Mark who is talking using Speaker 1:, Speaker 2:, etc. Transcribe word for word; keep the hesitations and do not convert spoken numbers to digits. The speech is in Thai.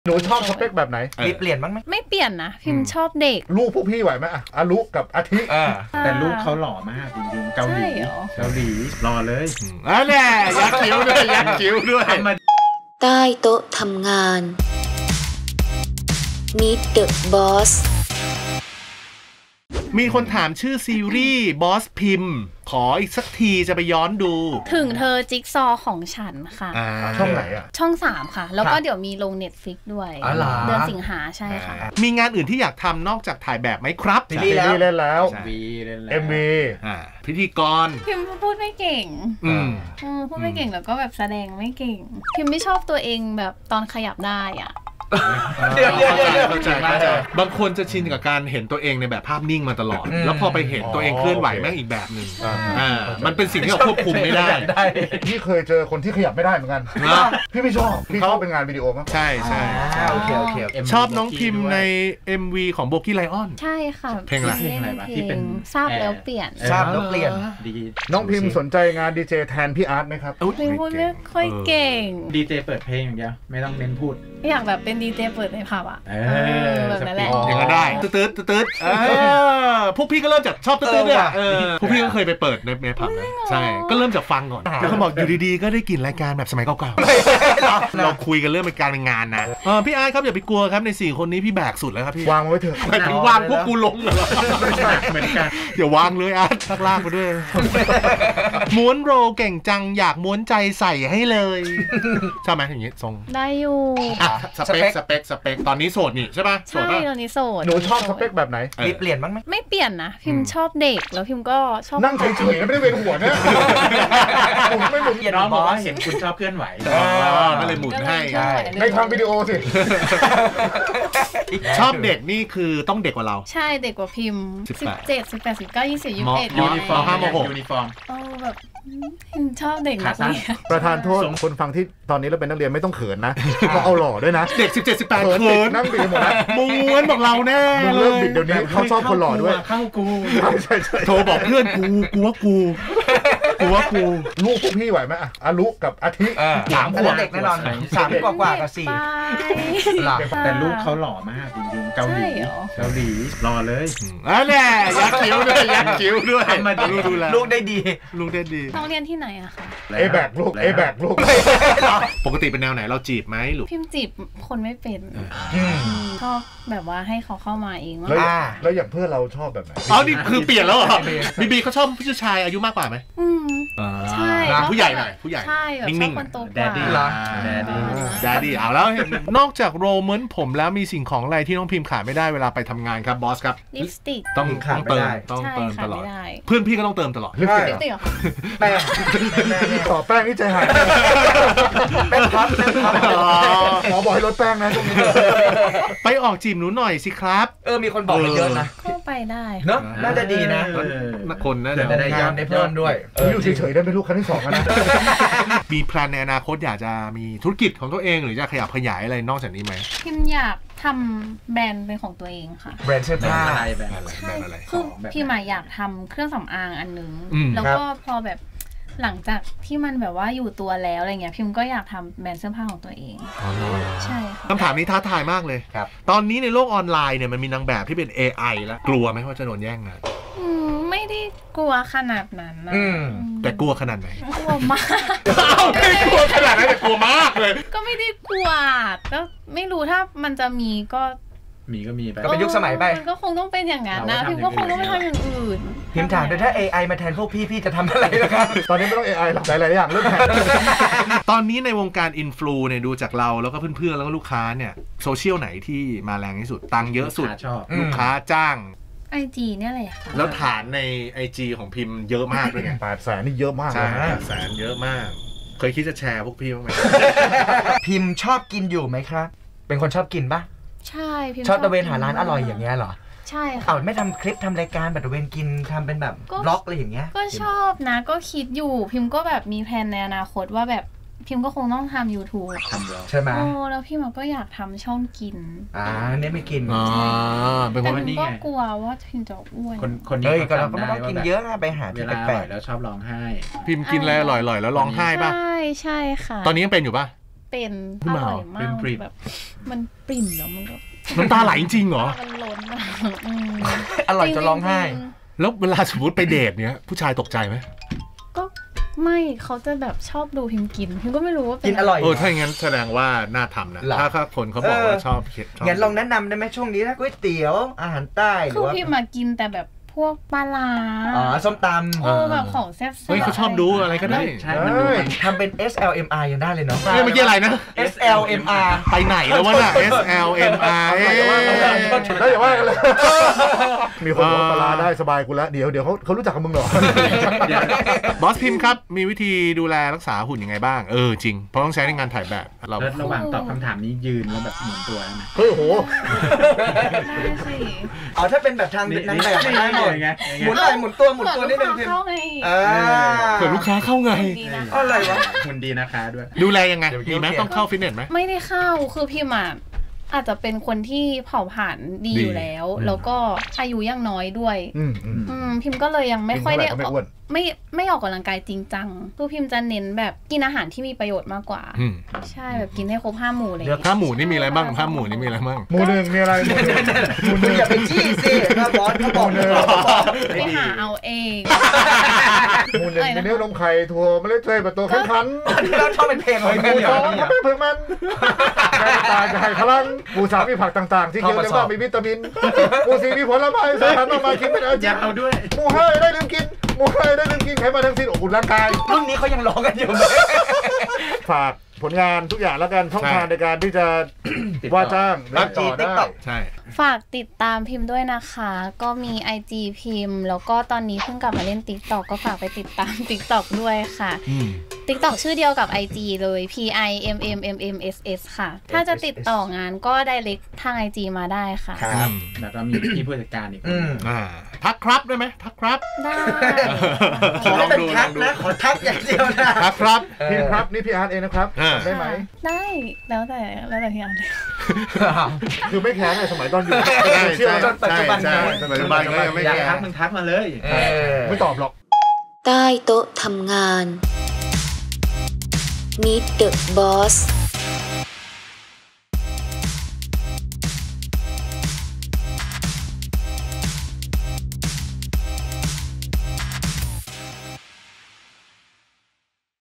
Speaker 1: หนูชอบสเปคแบบไหน
Speaker 2: มีเปลี่ยนบ้างไหม
Speaker 3: ไม่เปลี่ยนนะพิมชอบเด็ก
Speaker 1: ลูกพวกพี่ไหวไหมอะอารุกับอาทิ
Speaker 4: แต่ลูกเขาหล่อมากจริงๆเกาหลีเกาหลีรอเลย
Speaker 1: อ่ะแน่ยักคิ้วด้วยยักคิ้วด้วย
Speaker 5: ใต้โต๊ะทำงาน Meet the Boss
Speaker 6: มีคนถามชื่อซีรีส์บอสพิมพ์ขออีกสักทีจะไปย้อนดู
Speaker 3: ถึงเธอจิ๊กซอของฉันค่ะ
Speaker 1: ช่องไหนอ่ะ
Speaker 3: ช่องสามค่ะแล้วก็เดี๋ยวมีลง Netflix ด้วยเดือนสิงหาใช่ค่ะ
Speaker 6: มีงานอื่นที่อยากทำนอกจากถ่ายแบบไหมครับ
Speaker 1: ซีรีส์เล่นแล้ว เอ็ม วี
Speaker 6: พิธีกร
Speaker 3: พิมพูดไม่เก่งอืมพูดไม่เก่งแล้วก็แบบแสดงไม่เก่งพิมไม่ชอบตัวเองแบบตอนขยับได้อ่ะ
Speaker 6: เดี๋ยวเดี๋ยวเดี๋ยวเข้าใจเข้าใจบางคนจะชินกับการเห็นตัวเองในแบบภาพนิ่งมาตลอดแล้วพอไปเห็นตัวเองเคลื่อนไหวแม่งอีกแบบหนึ่งอ่ามันเป็นสิ่งที่เราควบคุมไม่ได้
Speaker 1: พี่เคยเจอคนที่ขยับไม่ได้เหมือนกันพี่ไม่ชอบพี่ชอบเป็นงานวิดีโอมั้ง
Speaker 6: ใช่ใช่
Speaker 2: โอเคโอเค
Speaker 6: ชอบน้องพิมใน เอ็ม วี ของโบกี้ไลออน
Speaker 3: ใช่ค่ะ
Speaker 6: เพลงอะไร
Speaker 3: เพลงอะไรที่เป็นทราบแล้วเปลี่ยน
Speaker 2: ทราบแล้วเปลี่ยน
Speaker 1: ดีน้องพิมสนใจงานดีเจแทนพี่อาร์ตไหมครับ
Speaker 3: พิมพูดไม่ค่อยเก่ง
Speaker 4: ดีเจเปิดเพลงอย่างเดียวไม่ต้องเน้นพูด
Speaker 3: อยากแบบเป็นดีเจเปิดในผับอ่ะแบบนั้นแหละ
Speaker 6: อย่างนั้นได้ตืดตืดตืดพวกพี่ก็เริ่มจากชอบตืดตืดเนี่ยพวกพี่ก็เคยไปเปิดในในผับนะใช่ก็เริ่มจากฟังก่อนแล้วเขาบอกอยู่ดีๆก็ได้กลิ่นรายการแบบสมัยเก่าๆเราคุยกันเรื่องเป็นการเป็นงานนะพี่อาร์ตครับอย่าไปกลัวครับในสี่คนนี้พี่แบกสุดแล้วครับพี่
Speaker 1: วางไว้เถอะ
Speaker 6: ไม่ถึงวางพวกกูลงเหรอเหมือนกันอย่าวางเลยอาร์ตลากไปด้วยม้วนโรเก่งจังอยากม้วนใจใส่ให้เลยใช่ไหมอย่างนี้ทรง
Speaker 3: ได้อยู่
Speaker 6: สเปคสเปคสเปคตอนนี้โสดนี่ใช่ป่ะ
Speaker 3: ใช่ตอนนี้โสด
Speaker 1: หนูชอบสเปคแบบไหน
Speaker 2: มีเปลี่ยนบ้างไหม
Speaker 3: ไม่เปลี่ยนนะพิมชอบเด็กแล้วพิมก็ชอบ
Speaker 1: นั่งเฉยๆไม่ได้เวียนหัวเนี่ยหมุนไม่หมุน
Speaker 4: น้องบอกว่าเห็นคุณชอบเคลื่อนไหว
Speaker 6: ก็เลยหมุนให้
Speaker 1: ในทางวิดีโอสิ
Speaker 6: ชอบเด็กนี่คือต้องเด็กกว่าเรา
Speaker 3: ใช่เด็กกว่าพิมสิบเจ็ด สิบแปด สิบเก้า ยี่สิบ ยี่สิบเอ็ด
Speaker 6: ยูนิฟอร์มห้าโมงหก
Speaker 4: ยูนิฟอร์ม
Speaker 3: เออแบบชอบเด็กนักเรียน
Speaker 1: ประธานโทษคนฟังที่ตอนนี้เราเป็นนักเรียนไม่ต้องเขินนะก็เอาหล่อด้วยนะ
Speaker 6: เด็กสิบเจ็ด สิบแปดเขิน
Speaker 1: นั่งบิดหมดนะ
Speaker 6: ม้วนบอกเราแน่
Speaker 1: เลยเดี๋ยวนี้เขาชอบคนหล่อด้วย
Speaker 4: เข้ากู
Speaker 1: ใช่ใช่
Speaker 6: โทรบอกเพื่อนกูกูว่ากูกูว่ากู
Speaker 1: ลูกพวกพี่ไหวไหมอะอารุกับอาทิ
Speaker 2: สามขวบเด็กแน่นอนสามกว่ากว่ากับสี่
Speaker 4: แต่ลูกเขาหล่อมากจริงๆเกาหลีเกาหลีรอเลย
Speaker 6: อ่ะแน่ยักคิ้วด้วยยักคิ้วด้วย
Speaker 2: มาดูดูแลลูกได้ดี
Speaker 6: ลูกได้ดี
Speaker 3: น้องเรียนที่ไหนอะคะ
Speaker 1: เอแบกลูกเอแบกลูก
Speaker 6: ปกติเป็นแนวไหนเราจีบไหมหรือ
Speaker 3: พิมจีบคนไม่เป็นชอบแบบว่าให้เขาเข้ามาเองว่า
Speaker 1: แล้วอย่างเพื่อนเราชอบแบบไหน
Speaker 6: อ๋อนี่คือเปลี่ยนแล้วเหรอบีบีเขาชอบผู้ชายอายุมากกว่าไหม
Speaker 3: อืมใช่
Speaker 6: ผู้ใหญ่หน่อยผู้ใหญ่
Speaker 3: ใช่แบบชอบคนโตกว่า
Speaker 4: Daddy
Speaker 6: Daddy Daddy เอาแล้วนอกจากโรเหมือนผมแล้วมีสิ่งของอะไรที่น้องพิมขาดไม่ได้เวลาไปทำงานครับบอสครับ
Speaker 3: ลิปสติก
Speaker 6: ต้องขาดไม่ได้ต้องเติมตลอดเพื่อนพี่ก็ต้องเติมตลอด
Speaker 1: ลิปสติกแป้งต่อแป้งนี่ใจหายแป้งพับแป้งพับหมอบอกให้ลดแป้งนะช่วงนี้
Speaker 6: ไปออกจีบหนูหน่อยสิครับ
Speaker 2: เออมีคนบอกเยอะนะ
Speaker 3: ก็ไปได้
Speaker 2: เนาะน่าจะดีนะ
Speaker 6: คนน่าจะ
Speaker 2: ได้ยอดได้เพิ่มด้วย
Speaker 1: อยู่เฉยๆได้เป็นลูกครั้งที่สองนะ
Speaker 6: มีแพลนในอนาคตอยากจะมีธุรกิจของตัวเองหรือจะขยับขยายอะไรนอกจากนี้ไหม
Speaker 3: พิมอยากทำแบรนด์เป็นของตัวเองค่ะ
Speaker 2: แบรนด์เสื้อผ้า
Speaker 4: อะไรแบรนด์
Speaker 3: อะไรคือพี่มาอยากทำเครื่องสำอางอันนึงแล้วก็พอแบบหลังจากที่มันแบบว่าอยู่ตัวแล้วอะไรเงี้ยพิมก็อยากทำแบรนด์เสื้อผ้าของตัวเองใช่ค่ะ
Speaker 6: คำถามนี้ท้าทายมากเลยครับตอนนี้ในโลกออนไลน์เนี่ยมันมีนางแบบที่เป็น เอ ไอ แล้วกลัวไหมว่าจะโดนแย่งงาน
Speaker 3: ไม่ได้กลัวขนาดนั้นนะ
Speaker 6: แต่กลัวขนาดไหน
Speaker 3: กลัวมาก
Speaker 6: ไม่กลัวขนาดนั้นแต่กลัวมากเลย
Speaker 3: ก็ไม่ได้กลัวก็ไม่รู้ถ้ามันจะมีก็
Speaker 4: มีก็มีไป
Speaker 2: ก็เป็นยุคสมัยไป
Speaker 3: มันก็คงต้องเป็นอย่างนั้นนะพิมก็คงต้องไปทำอย่างอื่น
Speaker 2: พิมถามด้วยถ้า เอ ไอ มาแทนพวกพี่พี่จะทำอะไรนะครับ
Speaker 1: ตอนนี้ไม่ต้อง เอ ไอ หรอกหลายๆอย่างเรื่องแทน
Speaker 6: ตอนนี้ในวงการอินฟลูเนี่ยดูจากเราแล้วก็เพื่อนๆแล้วก็ลูกค้าเนี่ยโซเชียลไหนที่มาแรงที่สุดตังเยอะสุดลูกค้าจ้าง
Speaker 3: ไอจีเนี่ยอะไรค่ะ
Speaker 6: แล้วฐานใน ไอ จี ของพิมเยอะมากเลยไง
Speaker 1: แปดแสนนี่เยอะมาก
Speaker 6: ใช่แปดแสนเยอะมากเคยคิดจะแชร์พวกพี่บ้างไหม
Speaker 2: พิมชอบกินอยู่ไหมครับเป็นคนชอบกินปะ
Speaker 3: ใช่
Speaker 2: ชอบตะเวนหาร้านอร่อยอย่างเงี้ยเหรอ
Speaker 3: ใช่ค่ะ
Speaker 2: เอาไม่ทำคลิปทำรายการแบบตะเวนกินทำเป็นแบบบล็อกอะไรอย่างเงี้ย
Speaker 3: ก็ชอบนะก็คิดอยู่พิมก็แบบมีแผนในอนาคตว่าแบบพิมก็คงต้องทำ ยูทูบ
Speaker 2: ใช่ไหม
Speaker 3: โอ้แล้วพิมก็อยากทำช่องกิน
Speaker 2: อ่าเนี่ยไม่กิน
Speaker 6: อ๋อ
Speaker 3: เป็นคนนี้ไงแต่พิมก็กลัวว่าพิมจะอ้วน
Speaker 4: คนคนนี้
Speaker 2: ก็เราก็ไม่ต้องกินเยอะไปหาที่แปลก
Speaker 4: ๆแล้วชอบร้องไห้
Speaker 6: พิมกินอะไรอร่อยๆแล้วร้องไห้ป่ะ
Speaker 3: ใช่ใช่ค่ะ
Speaker 6: ตอนนี้ยังเป็นอยู่ป่ะ
Speaker 3: เป็นอร่อยมากแบบมันปริ่มแล้วมันก็
Speaker 6: น้ำตาไหลจริงเหรอ
Speaker 3: มันล้นอ่ะ
Speaker 2: อร่อยจะร้องไห้
Speaker 6: แล้วเวลาสมมติไปเดทเนี้ยผู้ชายตกใจไหม
Speaker 3: ก็ไม่เขาจะแบบชอบดูพิมกินพิมก็ไม่รู้ว่า
Speaker 2: กินอร่อย
Speaker 6: เออถ้าอย่างนั้นแสดงว่าน่าทำนะถ้าถ้าคนเขาบอกว่าชอบ
Speaker 2: งั้นลองแนะนำได้ไหมช่วงนี้นะก๋วยเตี๋ยวอาหารใต้หรือว่า
Speaker 3: คือพิมมากินแต่แบบพวกปลาลา
Speaker 2: อ๋อส้มตำ
Speaker 3: เออแบบของแซ่บๆ
Speaker 6: เฮ้ยเขาชอบดูอะไรก็ได้
Speaker 2: ใช่มันดูทำเป็น เอส แอล เอ็ม อาร์ ยังได้เลยเนาะ
Speaker 6: เมื่อกี้อะไรนะ
Speaker 2: เอส แอล เอ็ม อาร์
Speaker 6: ไปไหนแล้ววะน่ะ เอส แอล เอ็ม อาร์
Speaker 1: แล้วอย่าว่ากันเลยมีคนบอกปลาได้สบายกูแล้วเดี๋ยวเดี๋ยวเขาเขารู้จักกับมึงหร
Speaker 6: อบอสพิมครับมีวิธีดูแลรักษาหุ่นยังไงบ้างเออจริงเพราะต้องใช้ในงานถ่ายแบบ
Speaker 4: เราระหว่างตอบคำถามนี้ยืนแล้วแบบหมุนตัวนะ
Speaker 1: เฮ้ยโห
Speaker 2: เอาถ้าเป็นแบบทางนั้นแบบได้หมดไงหมุนหมุนตัวหมุนตัวนิดนึง
Speaker 3: เข้าไง
Speaker 6: เผื่อลูกค้าเข้าไง
Speaker 2: อะไรวะ
Speaker 4: หุ่นดีนะคะด้วย
Speaker 6: ดูแลยังไงมีไหมต้องเข้าฟิตเนสไหม
Speaker 3: ไม่ได้เข้าคือพี่มาอาจจะเป็นคนที่เผาผลาญดีอยู่แล้วแล้วก็อายุยังน้อยด้วยพิมก็เลยยังไม่ค่อยได้ไม่ไม่ออกกำลังกายจริงจังคือพิมจะเน้นแบบกินอาหารที่มีประโยชน์มากกว่าใช่แบบกินให้ครบห้าหมู่เลย
Speaker 6: ห้าหมู่นี่มีอะไรบ้างห้าหมู่นี่มีอะไรบ้าง
Speaker 1: หมู่หนึ่งมีอะไร
Speaker 2: หมู่หนึ่งอย่าไปจี้สินะบอสเขาบอกเลย
Speaker 3: ไปหาเอาเอง
Speaker 1: หมู่หนึ่งมีเนื้อนมไข่ถั่วเมล็ดเทยแบบตัวแข็งขัน
Speaker 2: เราชอบเป็นเพลงของ
Speaker 1: หมู่สองก็เป็นเพลงมันตาไข่พลังหมู่สามมีผักต่างๆที่เกี่ยวเรียกว่ามีวิตามินหมู่สี่มีผลไม้สารออกมากินเป็นอาหาร
Speaker 4: เอาด้วย
Speaker 1: หมู่ห้าได้ลืมกินหมู่ห้าได้ลืมกินไขมันทั้งสิ้นอบอุ่นร่างกาย
Speaker 2: รุ่นนี้เขายังร้องกันอยู่
Speaker 1: ฝากผลงานทุกอย่างแล้วกันช่องทางในการที่จะว่าจ้าง
Speaker 2: และต่อได้
Speaker 6: ใช่
Speaker 3: ฝากติดตามพิมพ์ด้วยนะคะก็มี ไอ จี พิมพ์แล้วก็ตอนนี้เพิ่งกลับมาเล่น TikTok ก็ฝากไปติดตาม TikTok ด้วยค่ะ TikTok ชื่อเดียวกับ ไอ จี เลย พี ไอ เอ็ม เอ็ม เอ็ม เอ็ม เอส เอส ค่ะถ้าจะติดต่องานก็ direct ทาง ไอ จี มาได้ค่ะ
Speaker 4: ครับแล้วก็มีพี่ผู้จัดการอีกคน
Speaker 6: อ่าทักครับได้ไหมทักครับ
Speaker 3: ได้
Speaker 2: ขอเป็นทักนะขอทักอย่างเดียวนะ
Speaker 6: ทักครับ
Speaker 1: พี่ครับนี่พี่อาร์ตเองนะครับได้ไหม
Speaker 3: ได้แล้วแต่แล้วแต่พี่อาร์ต
Speaker 1: คือไม่แข็งเลยสมัยตอนอยู่
Speaker 2: เชื่อจนปัจจุบัน
Speaker 6: สมัยปัจจุบันก็ยังไม่
Speaker 4: อยากทักมึงทักมาเลย
Speaker 1: ไม่ตอบหรอก
Speaker 5: ใต้โต๊ะทำงาน Meet the Boss